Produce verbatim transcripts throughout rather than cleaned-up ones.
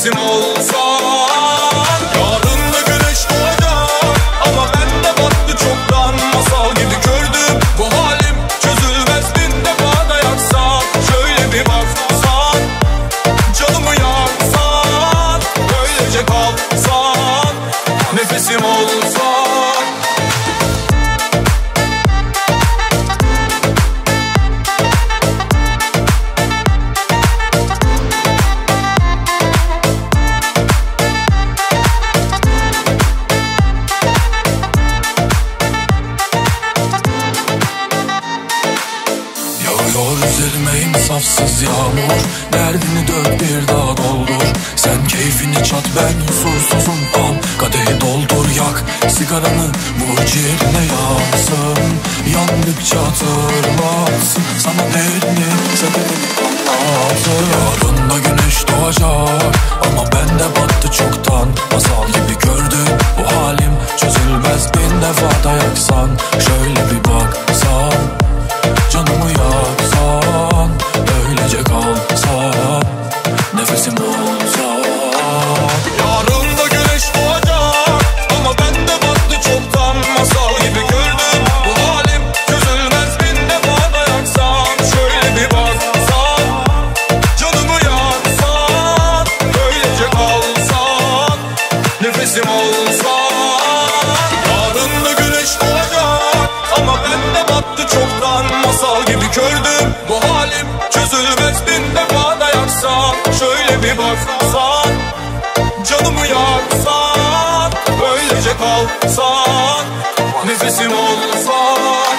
nefesim olsan. Yarın da güneş doğacak ama ben de battı çoktan. Masal gibi gördüm bu halim çözülmez, bin defa da yaksan. Şöyle bir baksan, canımı yaksan, böylece kalsan, nefesim olsan. İnsafsız yağmur, derdini dök bir daha doldur. Sen keyfini çat, ben huzursuzum, al kadehi doldur, yak sigaranı, vur ciğerine yansın. Yandıkça hatırlatsın sana değerini, sebebini anlatsın. Yarın da güneş doğacak ama ben de battı çoktan. Masal gibi gördüm bu halim çözülmez, bin defa da yaksan. Şöyle bir baksan, canımı yaksan, öylece kalsan, nefesim olsan. Yarın da güneş doğacak ama ben de battı çoktan. Masal gibi gördüm bu halim çözülmez, bin defa da yaksam. Şöyle bir baksan, canımı yaksan, öylece kalsan, nefesim olsan. Yarın da güneş doğacak ama ben de battı çoktan. Masal gibi gördüm bu halim çözülmez, bin defa da yaksam. Şöyle bir baksan, canımı yaksan, böylece kalsan, nefesim olsan.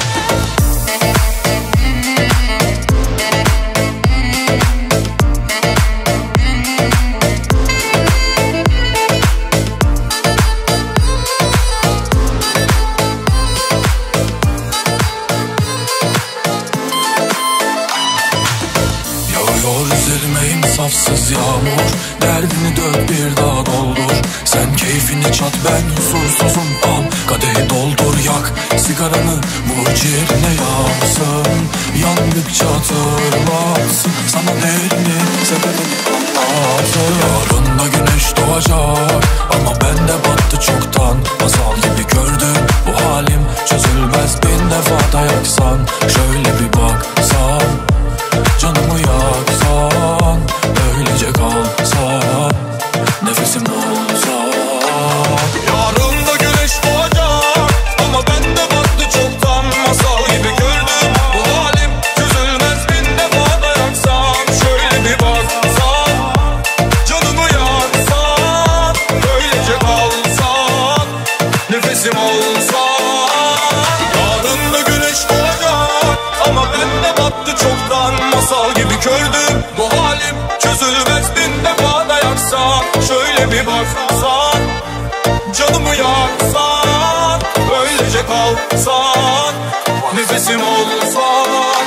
İnsafsız yağmur, derdini dök bir daha doldur. Sen keyfini çat, ben huzursuzum, al kadehi doldur, yak sigaranı, vur ciğerine yansın. Yandıkça hatırlatsın sana değerini, sebebini anlatsın. Yarın da güneş doğacak ama ben de battı çoktan. Masal gibi gördüm bu halim çözülmez, bin defa da yaksan. Şöyle bir baksan, canımı yaksan, öylece kalsan, nefesim olsan. Yarın da güneş doğacak ama ben de battı çoktan. Masal gibi gördüm bu halim çözülmez, bin defa da yaksam. Şöyle bir baksan, canımı yaksan, öylece kalsan, nefesim olsan. Yarın da güneş doğacak ama ben de battı çoktan. Masal gibi gördüm bu halim çözülmez, bin defa da yaksam. Şöyle bir baksan, canımı yaksan, öylece kalsan, nefesim olsan.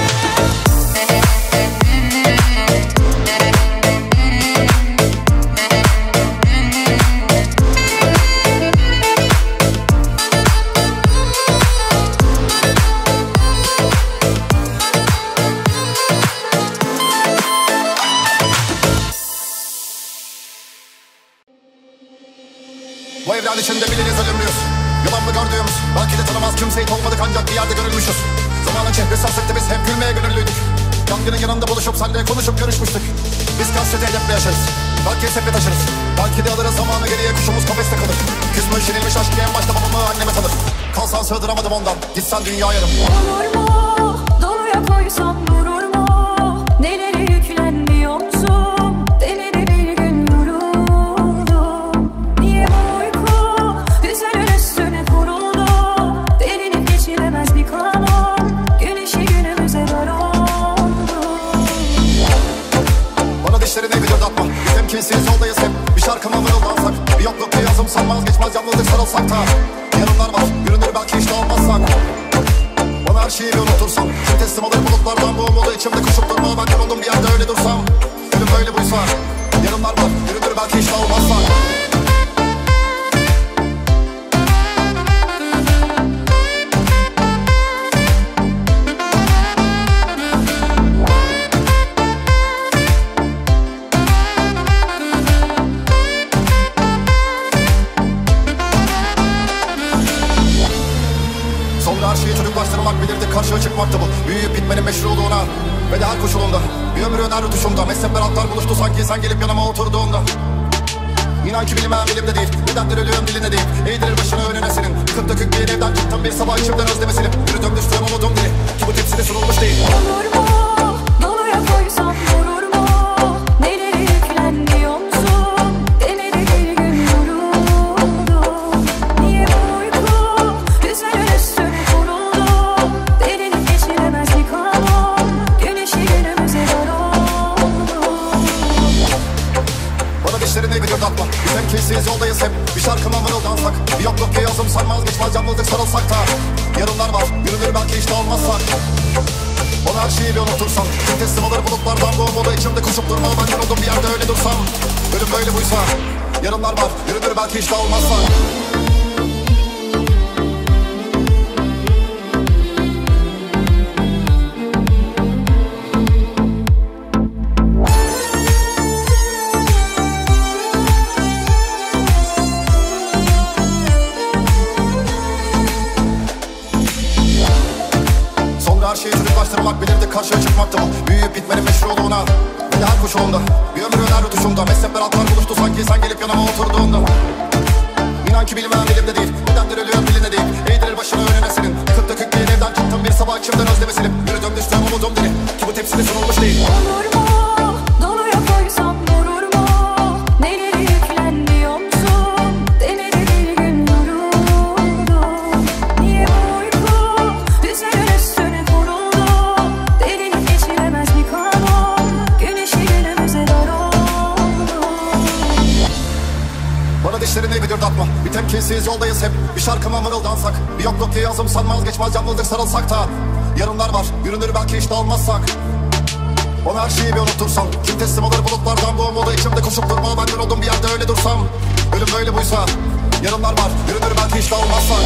Bu evren içinde biliriz ölümlüyüz. Yalan mı gördüğümüz, belki de tanımaz kimseyi olmadık ancak bir yerde görülmüşüz. Zamanın çehresi asıktı, biz hep gülmeye gönüllüydük. Yangının yanında buluşup seninle konuşup görüşmüştük. Biz kasreti edep yaşarız, belki sepet taşırız. Belki de alırız zamanı geriye, kuşumuz kafeste kalır. Küsmüş yenilmiş aşk en başta babamı anneme tanır. Kalsan sığdıramadım ondan, gitsen dünya yarım. Olur mu, doluya koysam durur mu? Nelere yüklendi omzum, denedi bir gün yoruldum. Niye uyku düzenin üstüne kuruldu? Derinip geçilemez bir kanun, güneşi günümüze dar oldu. Bana dişlerini gıcırdatma, biz temkinsiz yoldayız hep. Bir şarkıma mırıldansak, bir yoklukta yazımsan vazgeçmez yalnızlık sarılsak da. Yarınlar var, yürünür belki işte olmazsak. Bana her şeyi bir unutursan, şimdi teslim alır bulutlardan bu umudu içimde koşup durma. Ben yoruldum bir yerde öyle dursam, ölüm böyle buysa. Yarınlar var, yürünür belki işte olmazsak. duruşumda. Mezhepler altlar buluştu sanki sen gelip yanıma oturduğunda. İnan ki bilmem elimde değil, nedendir ölüyorum dilinde değil. Eğdirir başını önüne senin, yıkıp dökük bir evden çıktım bir sabah içimden özlemi silip yürüdüm düştüm umudum dili, ki bu tepside sunulmuş değil. Olur mu? Doluya koysam vurur mu? Neleri yüklenmiyor musun? Demedi bir gün yoruldum. Niye bu uyku üzerine üstüne kuruldu? Derinlik geçiremez bir kanun, güneşi günümüze dar oldu. Bana dişlerini gıcırdatma, biz temkinsiz yoldayız hep. Bir şarkıma mırıldansak, bir yokluk ki yazım sanmaz geçmez yalnızlık sarılsak da. Yarınlar var, yürünür belki işte olmazsak. Ona her şeyi bir unutursan, kim teslim alır bulutlardan bu umuda içimde koşup durma. Ben yoruldum bir yerde öyle dursam, ölüm böyle buysa. Yarınlar var, yürünür belki işte olmazsak. Her şeyi çocuklaştırmak bilirdik karşıya çıkmakta mı? Büyüyüp bitmenin meşruluğuna ve de her koşulunda. Bir ömür öner rutuşumda. Mezhepler altlar buluştu sanki sen gelip yanıma oturduğunda. İnan ki bilmem elimde değil, nedendir ölüyorum dilinde değil. Eğdirir başını önüne senin, yıkıp dökük bir evden çıktım bir sabah içimden özlemi silip yürüdüm düştüm umudum dili, ki bu tepside sunulmuş değil. Olur mu? Doluya koysam vurur mu? Neleri yüklenmiyor musun? Demedi bir gün yoruldum. Niye bu uyku üzerine üstüne kuruldu? Derinlik geçiremez bir kanun, güneşi günümüze dar oldu. Bana dişlerini gıcırdatma, bir temkinsiz yoldayız hep. Bir şarkıma mırıldansak, bir yokluk ki yazım sanmaz geçmez yalnızlık sarılsak da. Yarınlar var, yürünür belki işte olmazsak. Ona her şeyi bir unutursan, kim teslim alır bulutlardan bu umuda içimde koşup durma. Ben yoruldum bir yerde öyle dursam, ölüm böyle buysa. Yarınlar var, yürünür belki işte olmazsak.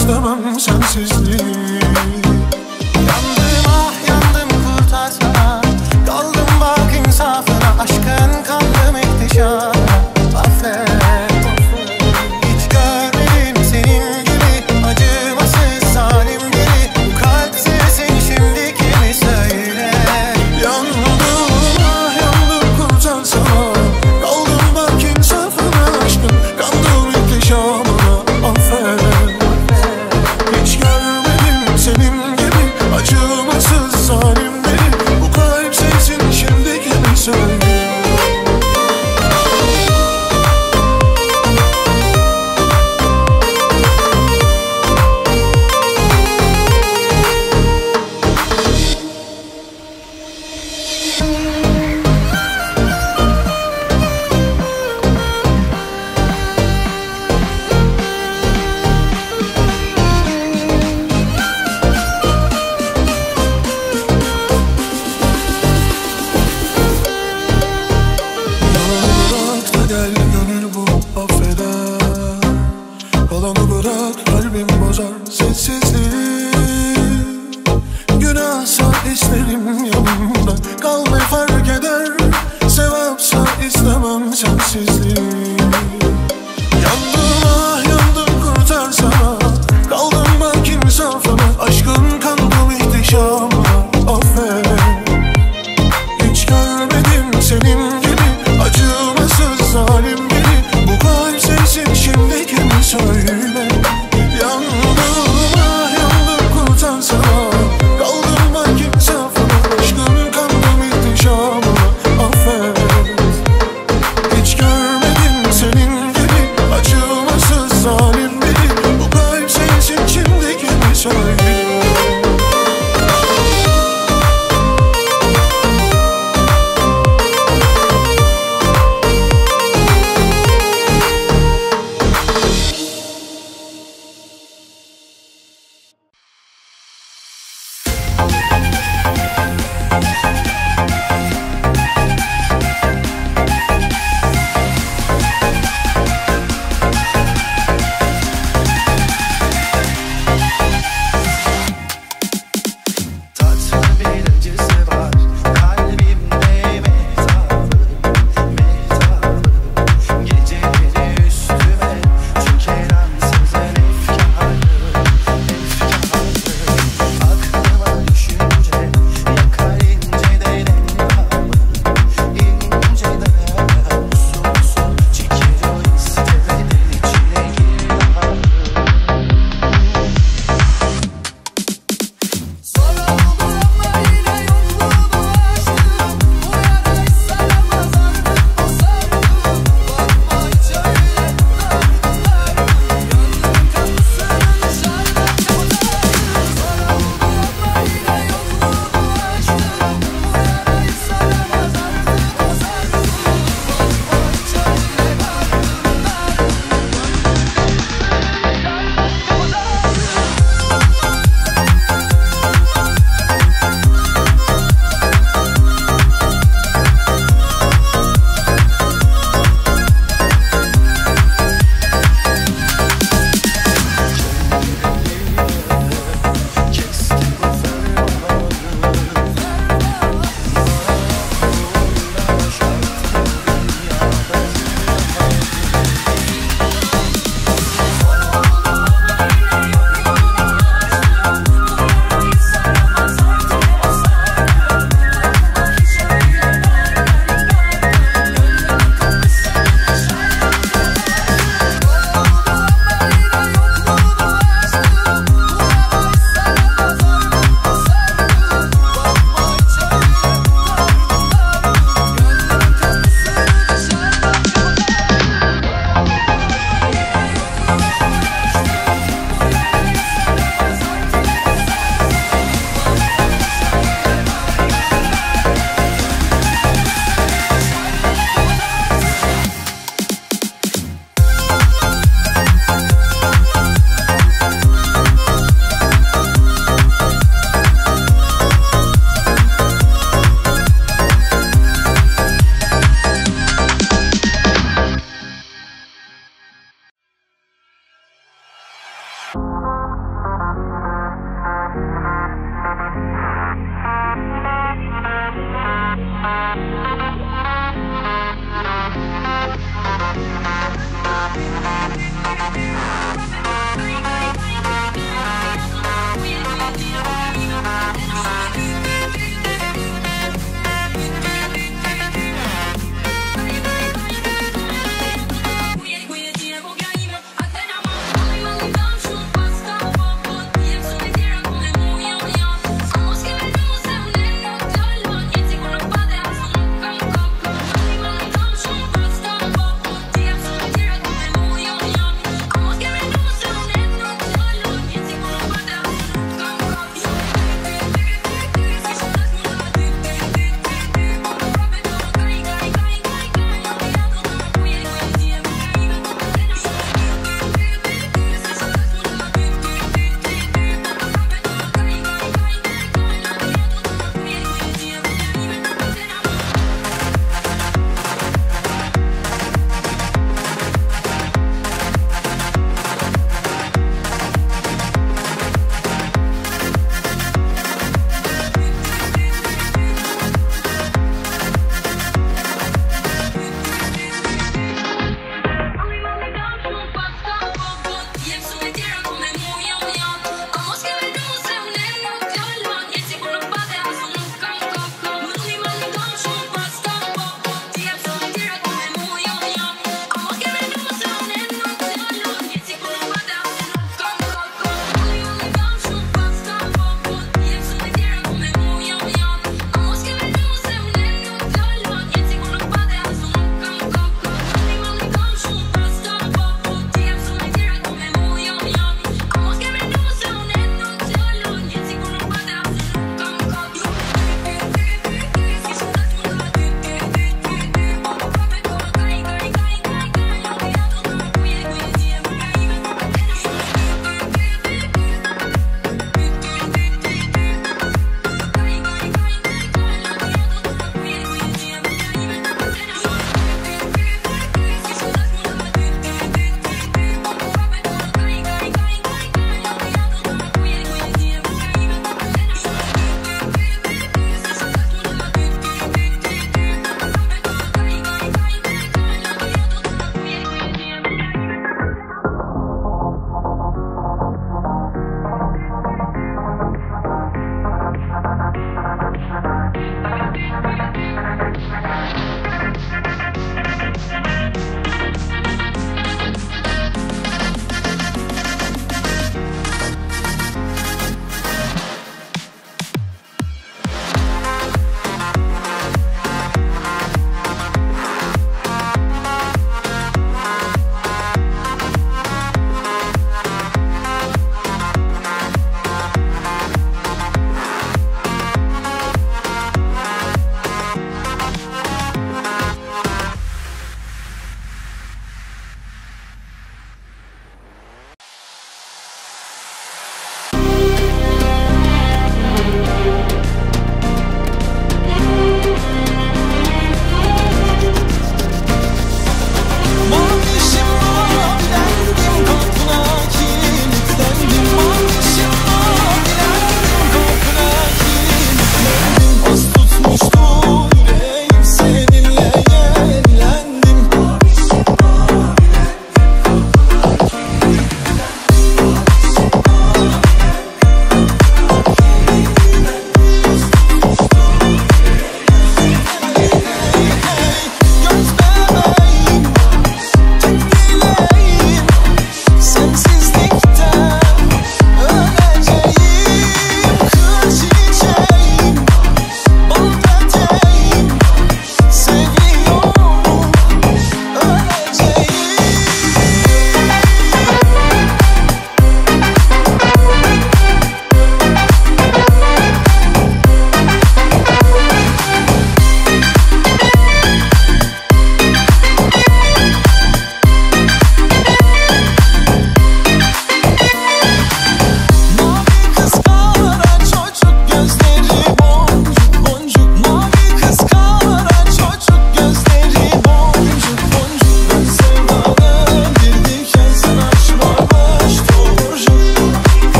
istemem sensizliği. Yandım ah yandım kurtarsana, kaldım bak insafına, aşkın kandım ihtişamına. Affet, hiç görmedim senin gibi acımasız zalim biri. Bu kalp sevsin şimdi kimi söyle. Yandım ah yandım kurtarsana, kaldım bak insafına, aşkın kandım ihtişamına. Affet, hiç görmedim senin gibi acımasız zalim biri. Bu kalp sevsin şimdi kimi söyle. Bırak da gel gönül bu affeder, kalanı bırak kalbim bozar sessizliği. Günahsa isterim yanımda kal ne fark eder, sevapsa istemem sensizliği. Yandım ah yandım kurtarsana, kaldım bak insafına, aşkın kandım ihtişamına. Affet, hiç görmedim senin gibi acımasız zalim biri. Bu kalp sevsin şimdi kimi söyle. Yandım ah yandım kurtarsana, kaldım bak insafına, aşkın kandım ihtişamına. Affet, hiç görmedim Somos que venimos de un eno, yo lo niente con los padres,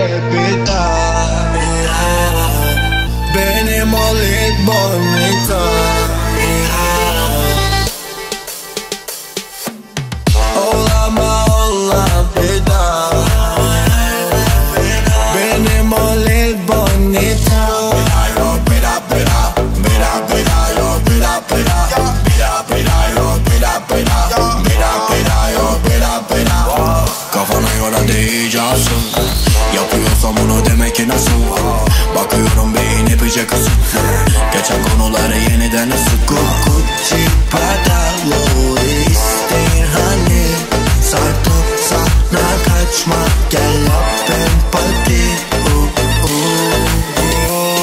bir daha. Benim o lit bonita. Olama ola bir daha. Benim o lit bonita. Bira bira bira bira yo bira bira bira bira yo bira bira bira bira yo bira bira. Kafana göre diyeceksin. Yapıyorsam bunu demek ki nasıl? Bakıyorum beyin epeyce kısıtlı. Geçen konuları yeniden ısıt. Gucci padalı isteyin hani. Sartıp sana kaçma. Gel up empati. uh, uh, uh.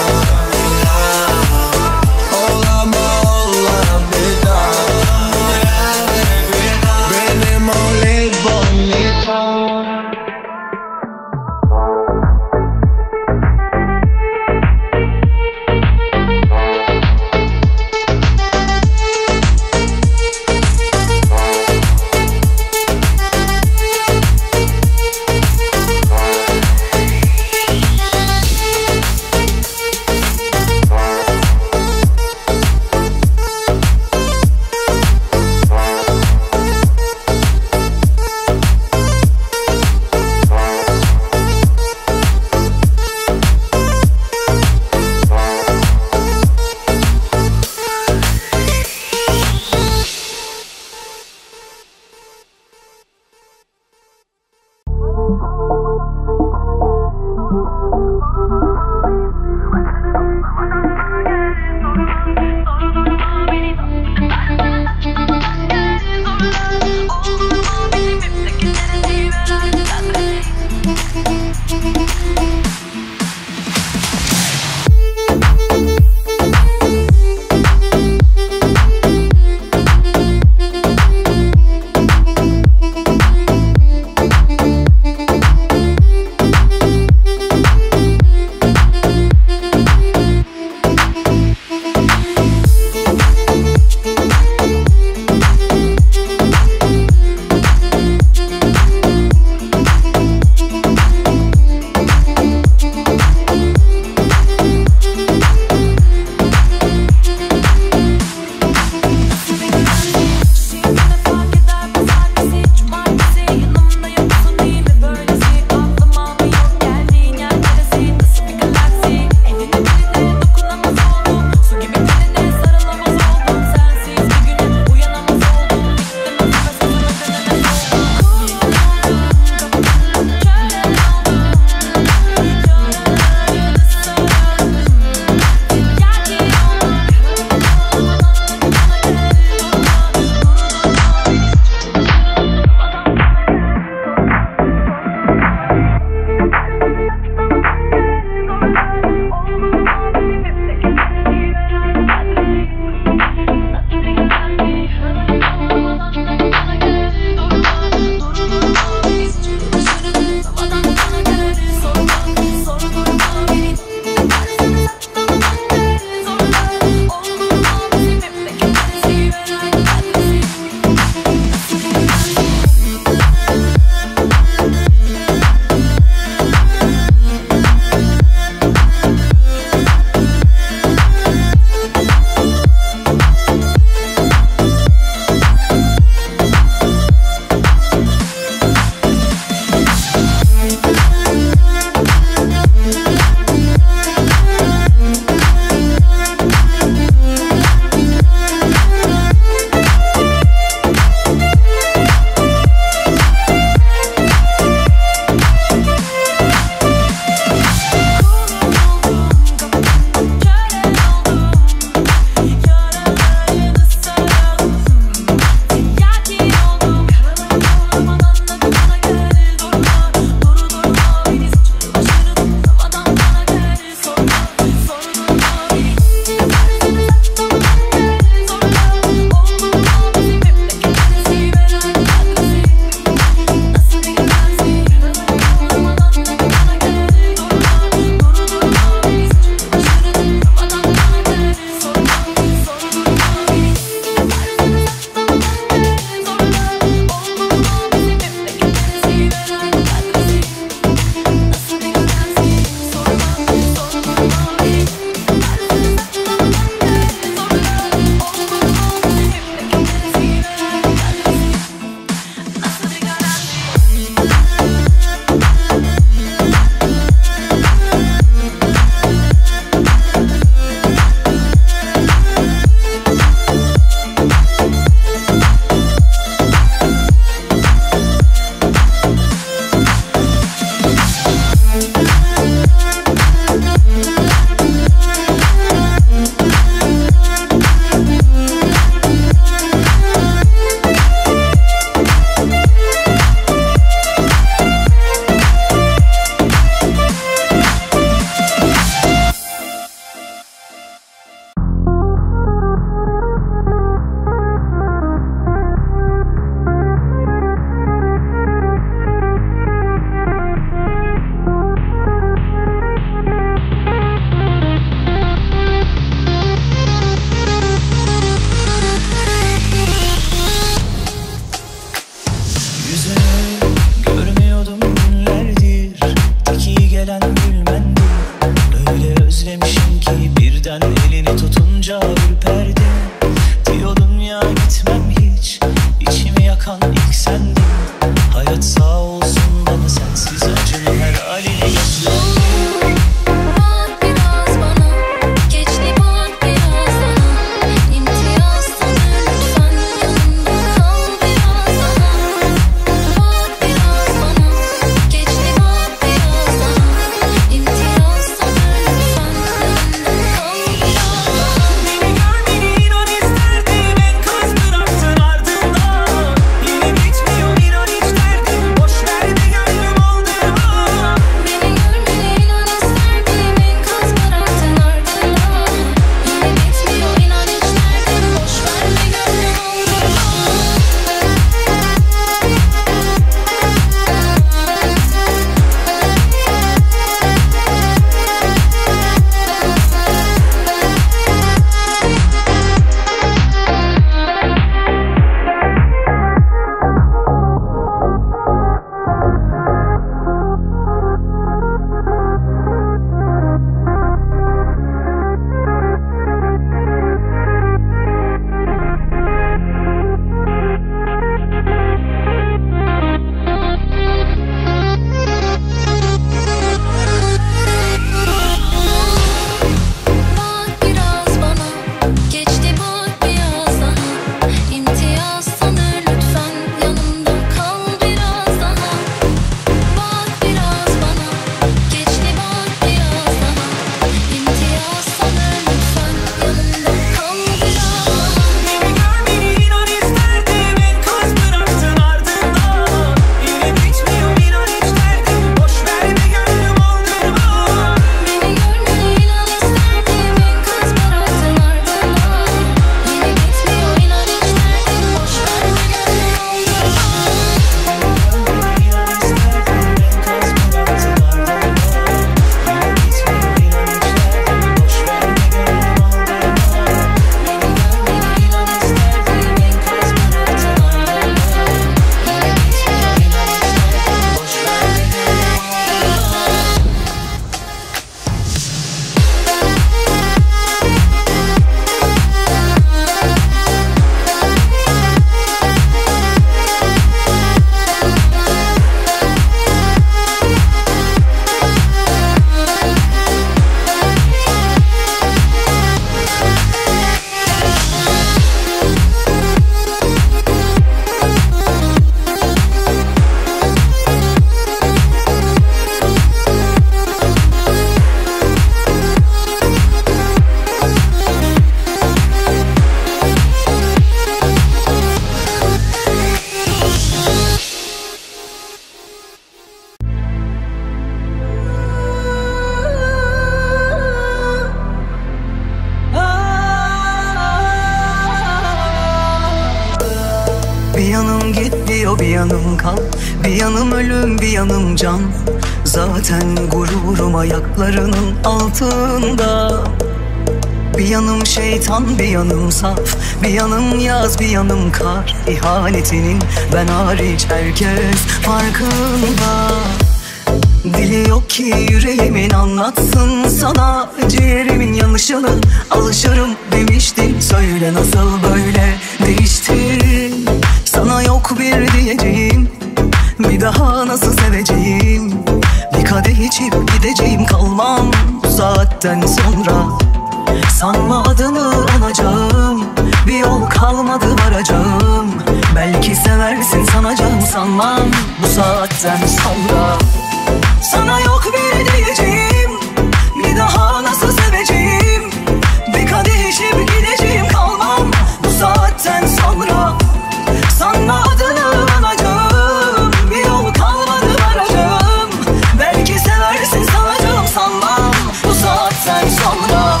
istiyor, bir yanım kan, bir yanım ölüm, bir yanım can. Zaten gururum ayaklarının altında. Bir yanım şeytan, bir yanım saf, bir yanım yaz, bir yanım kar. İhanetinin ben hariç herkes farkında. Dili yok ki yüreğimin anlatsın sana ciğerimin yanışını. Alışırım demiştin, söyle nasıl böyle değiştin. Sana yok bir diyeceğim, bir daha nasıl seveceğim. Bir kadeh içip gideceğim, kalmam bu saatten sonra. Sanma adını anacağım, bir yol kalmadı varacağım. Belki seversin sanacağım, sanmam bu saatten sonra. Sana yok bir diyeceğim, bir daha nasıl seveceğim. Bir kadeh içip gideceğim, kalmam bu saatten sonra. Sanma adını anacağım, bir yol kalmadı varacağım. Belki seversin sanacağım, sanmam bu saatten sonra.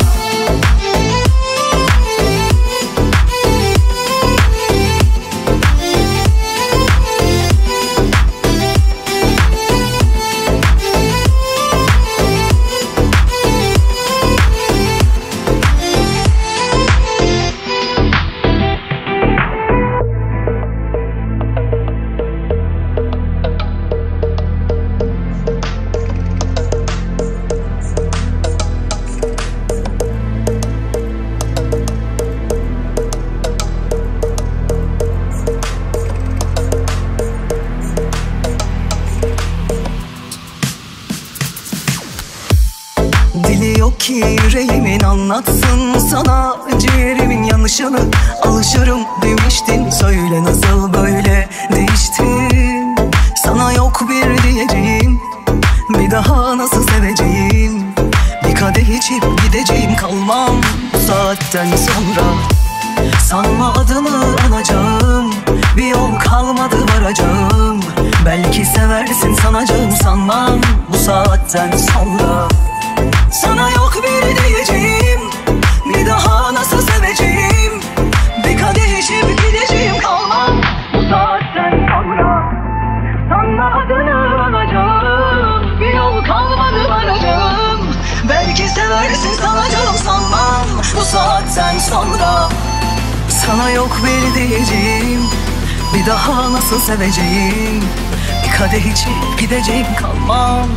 Dili yok ki yüreğimin anlatsın sana ciğerimin yanışını. Alışırım demiştin, söyle nasıl böyle değiştin. Sana yok bir diyeceğim, bir daha nasıl seveceğim. Bir kadeh içip gideceğim, kalmam bu saatten sonra. Sanma adımı anacağım, bir yol kalmadı varacağım. Belki seversin sanacağım, sanmam bu saatten sonra. Sana yok bir diyeceğim, bir daha nasıl seveceğim. Bir kadeh içip gideceğim, kalmam bu saatten sonra. Sanma adını anacağım, bir yol kalmadı varacağım. Belki seversin sanacağım, sanmam bu saatten sonra. Sana yok bir diyeceğim, bir daha nasıl seveceğim. Bir kadeh içip gideceğim, kalmam.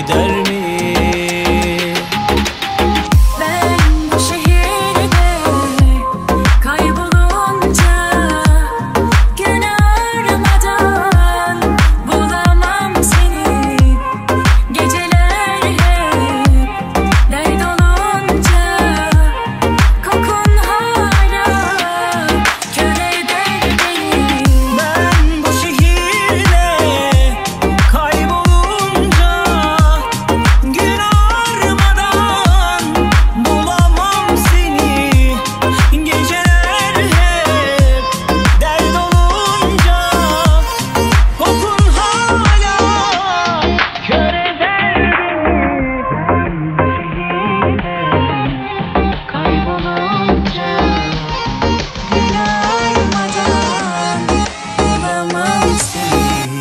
gider mi? Ben bu şehirde kaybolunca gün aramadan bulamam seni. Geceler hep dert olunca kokun hala kör eder beni. Ben bu şehirde kaybolunca gün armadan bulamam seni. Geceler hep dert olunca kokun hala kör eder beni. Kaybolunca gün armadan bulamam seni.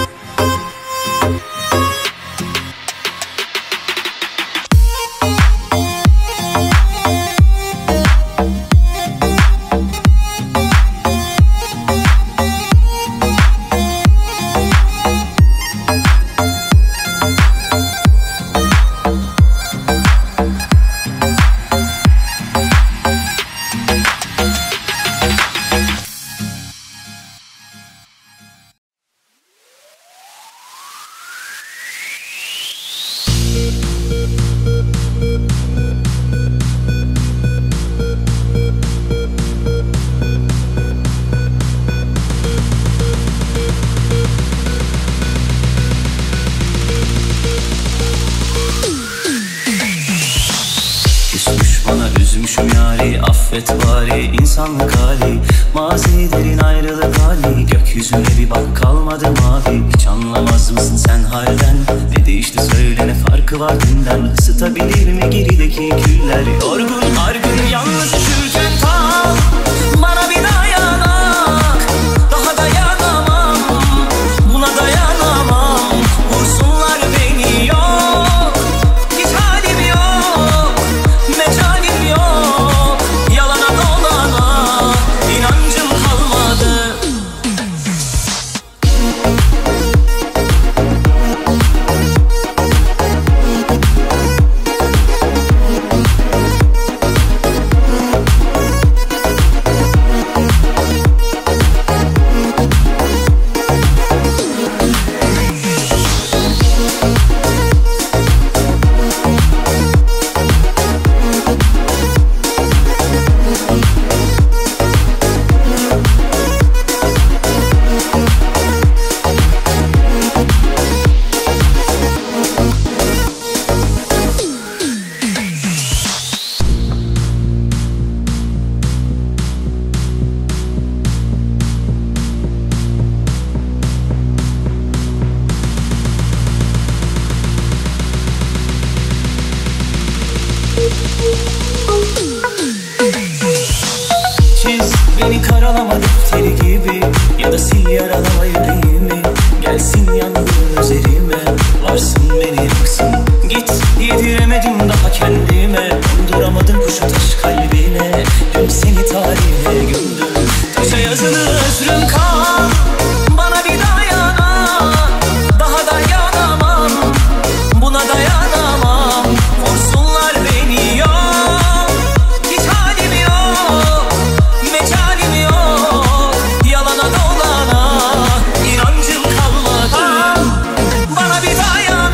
Küsmüş bana üzmüşüm yari, affet bari insanlık hali. Mazilerin ayrılık hali, gökyüzüne bir bak kalmadı mavi. Hiç anlamaz mısın sen halden? Ne değişti söyle, ne farkı var dünden? Isıtabilir mi gerideki küller? Yorgun argın yalnız üşürken kal, bana bir dayanak. Daha dayanamam, buna dayanamam. Vursunlar beni, yok hiç halim yok, mecalim yok. Yalana dolana inancım kalmadı. Çiz beni karalama defteri gibi, ya da sil yaralama yüreğimi. Gelsin yandığın üzerime, varsın beni yaksın. Git yediremedim daha kendime, donduramadım kuşu taş kalbine. Dün seni tarihe gömdüm, taşa yazılı özrüm kan. Bana bir dayanak, daha dayanamam, buna dayanamam. Vursunlar beni, yok hiç halim yok, mecalim yok. Yalana dolana inancım kalmadı. Bana bir dayanak.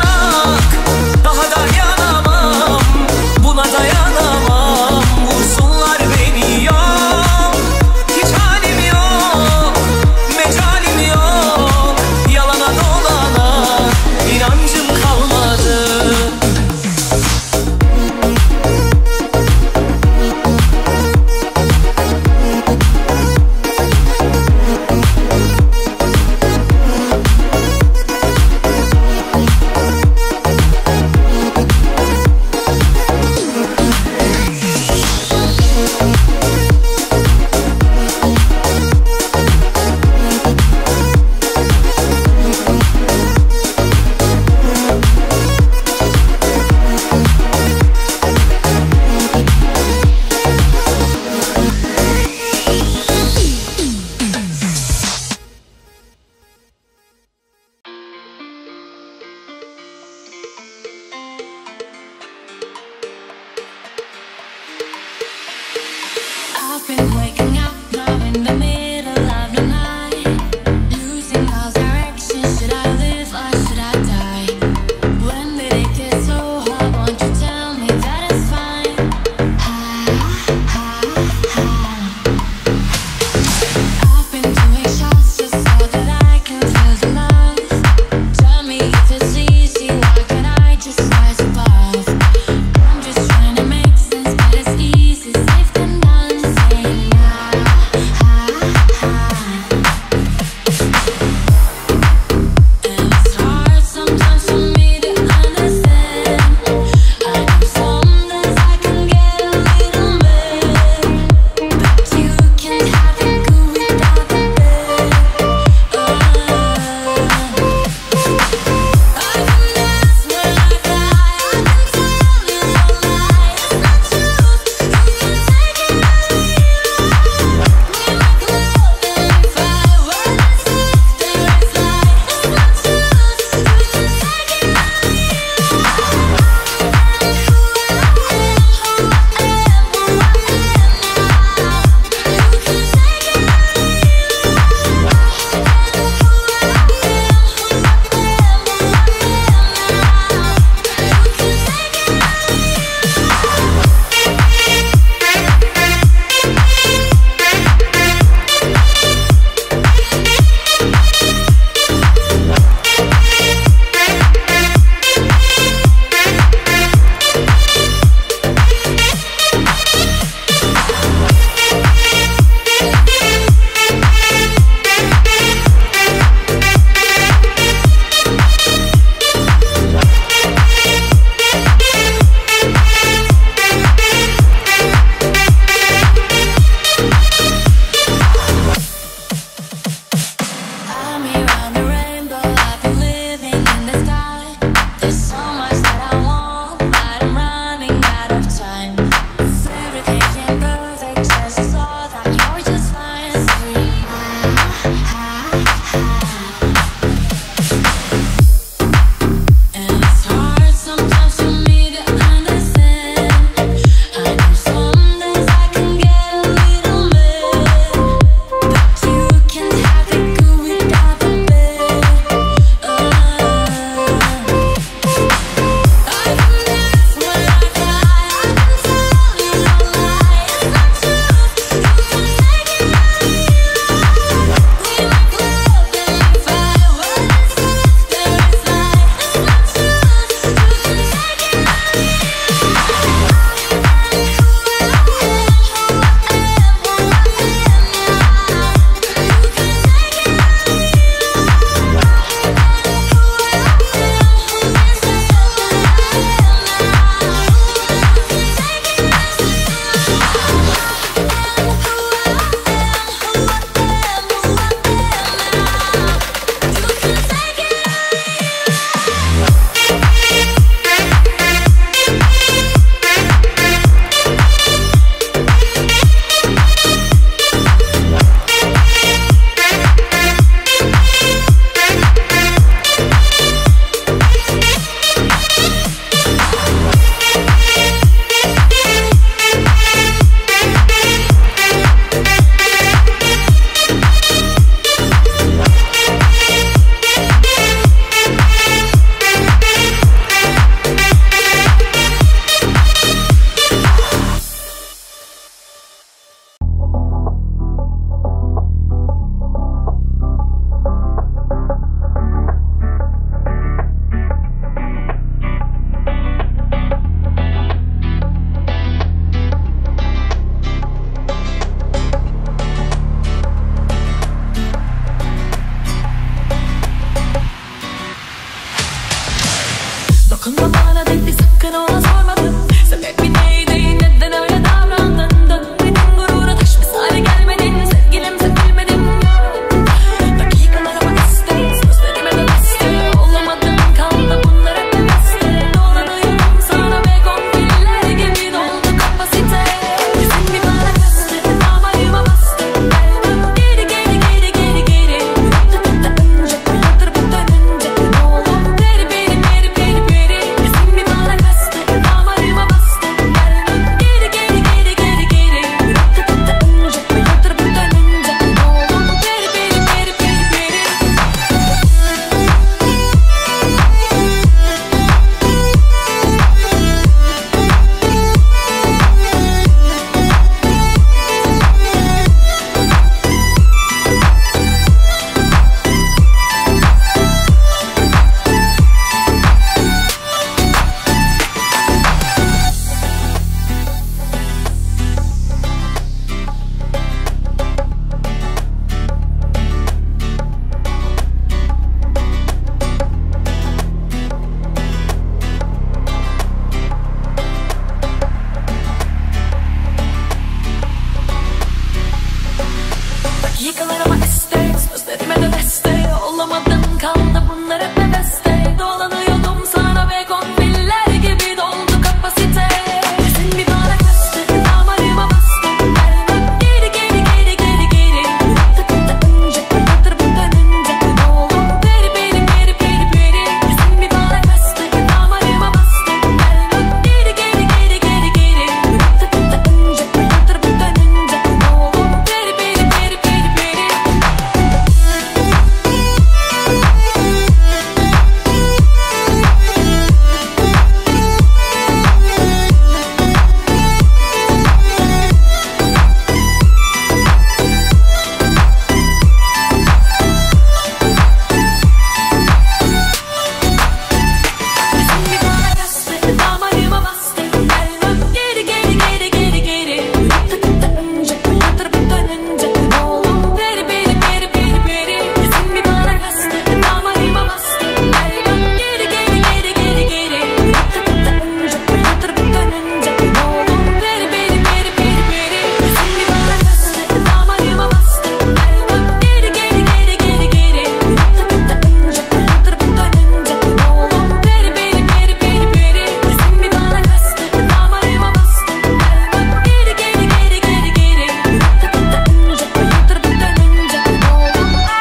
Dokunma bana dedi sakın ona sormadın. Sebebi neydi neden öyle davrandın? Dönmedin gurura taş misali gelmedin. Sevgilim sen bilmedin. Dakikalarıma iste sözlerime de beste. Olamadın kaldı bunlar hep beste. Dolanıyorum sana ve gonfiller gibi doldu kapasite. Yüzün bir bana kastı damarıma bastı. Gelmem geri geri geri geri geri. Yürüttü de önce yatırıp dönünce. Ne olur beri beri beri beri beri. Yüzün bir bana kastı damarıma bastı. Gelmem geri geri geri geri geri. Yürüttü de önce yatırıp dönünce. Ne olur beri beri beri beri beri. Dakikalarıma iste sözlerime de beste. Olamadın kaldı bunlar hep beste. Dolanıyordum sana ve gonfiller gibi doldu kapasite. Yüzün bir bana kastı damarıma bastı. Gelmem geri geri geri geri geri. Yürüttü de önce yatırıp dönünce. Ne olur beri beri beri beri beri. Yüzün bir bana kastı damarıma bastı. Gelmem geri geri geri geri geri. Yürüttü de önce yatırıp dönünce. Ne olur beri beri beri beri beri. Yüzün bir bana kastı damarıma bastı. Gelmem geri geri geri geri geri. Yürüttü de önce yatırıp dönünce. Ne olur beri beri beri beri beri. Yüzün bir bana kastı damarıma bastı. Gelmem geri geri geri geri geri. Yürüttü de önce yatırıp dönünce. Ne olur beri beri beri beri beri. Yüzün bir bana kastı damarıma bastı. Gelmem geri geri geri geri geri. Yürüttü de önce yatırıp dönünce. Ne olur beri beri beri beri beri. Yüzün bir bana kastı damarıma bastı. Gelmem geri geri geri geri geri. Yürüttü de önce yatırıp dönünce. Ne olur.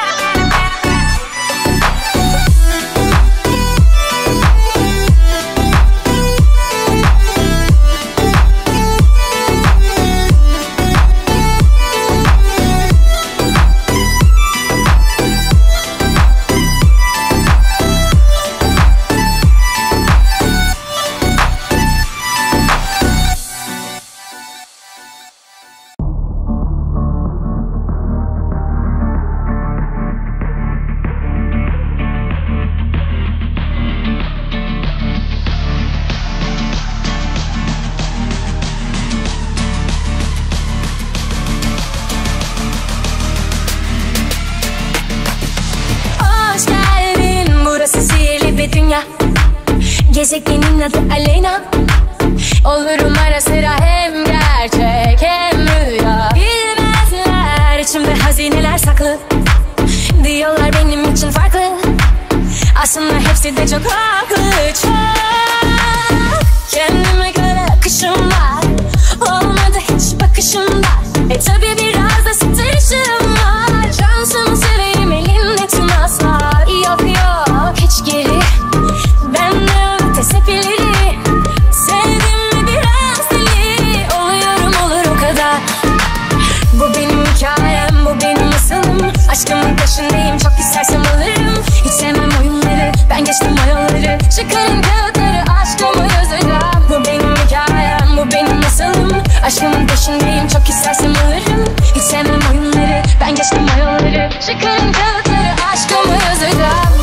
Hoş geldin, burası sihirli bir dünya. Gezegenin adı Aleyna. Olurum ara sıra hem gerçek hem rüya. Bilmezler içimde hazineler saklı. Diyorlar benim için farklı. Aslında hepsi de çok haklı. Çok kendime göre akışım var. Olmadı hiç bakışımda. E tabi biraz da sıtışım var. Şansımı seveyim elimde tüm aslar. Yok yok hiç geri. Ben de öte sepileri. Sevdim mi biraz deli. Oluyorum olur o kadar. Bu benim hikayem, bu benim masalım. Aşkımın peşindeyim, çok istersem alırım. Hiç sevmem oyunları, ben geçtim o yolları. Çıkarın kağıtları, aşkımı yazacağım. Bu benim hikayem, bu benim masalım. Aşkımın peşindeyim, çok istersem alırım. Hiç sevmem oyunları, ben geçtim o yolları. Çıkarın kağıtları, aşkımı yazacağım.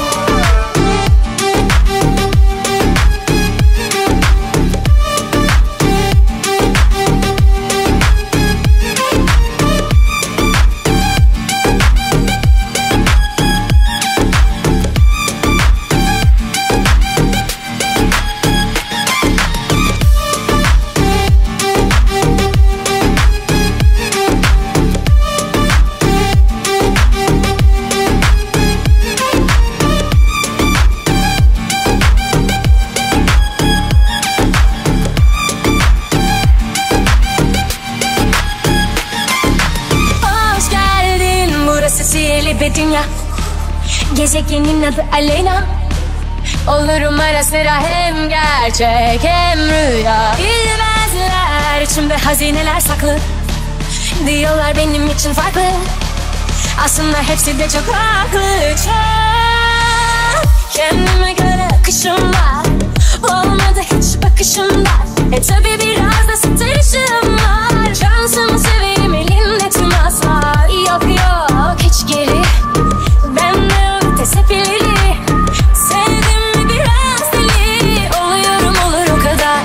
dünya. Gezegenin adı Aleyna. Olurum ara sıra hem gerçek hem rüya. Bilmezler içimde hazineler saklı. Diyorlar benim için farklı. Aslında hepsi de çok haklı. Çok kendime göre akışım var. Olmadı hiç bakışımda. E tabi biraz da satırışım var. Şansımı seveyim elimde tüm aslar. Yok yok hiç geri. Ben de o vites hep ileri. Sevdim mi biraz deli. Oluyorum olur o kadar.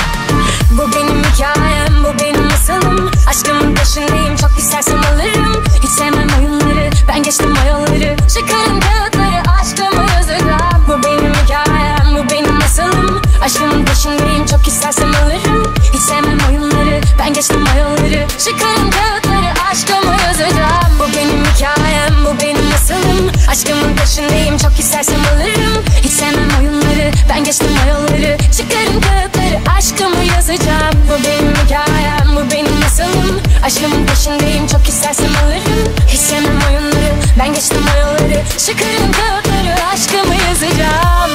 Bu benim hikayem, bu benim masalım. Aşkımın peşindeyim, çok istersem alırım. Hiç sevmem oyunları, ben geçtim o yolları. Çıkarın kağıtları, aşkımı yazacağım. Bu benim hikayem, bu benim masalım. Aşkımın peşindeyim, çok istersem alırım. Hiç sevmem oyunları, ben geçtim o yolları. Çıkarın kağıtları, aşkımı yazacağım. Bu benim hikayem, bu benim masalım. Aşkımın peşindeyim, çok istersem alırım. Hiç sevmem oyunları, ben geçtim o yolları. Çıkarın kağıtları, aşkımı yazacağım. Bu benim hikayem, bu benim masalım. Aşkımın peşindeyim, çok istersem alırım. Hiç sevmem oyunları, ben geçtim o yolları. Çıkarın kağıtları, aşkımı yazacağım.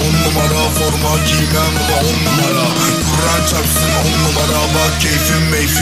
forma giymem ama on numara. Kur'an çarpsın on numara. Bak keyfim meyfim